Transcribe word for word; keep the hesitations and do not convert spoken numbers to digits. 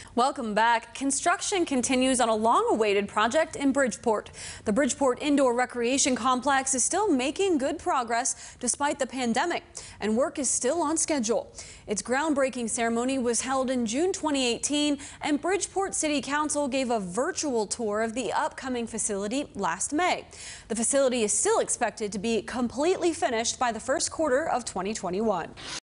Welcome back. Construction continues on a long-awaited project in Bridgeport. The Bridgeport Indoor Recreation Complex is still making good progress despite the pandemic, and work is still on schedule. Its groundbreaking ceremony was held in June twenty eighteen, and Bridgeport City Council gave a virtual tour of the upcoming facility last May. The facility is still expected to be completely finished by the first quarter of twenty twenty-one.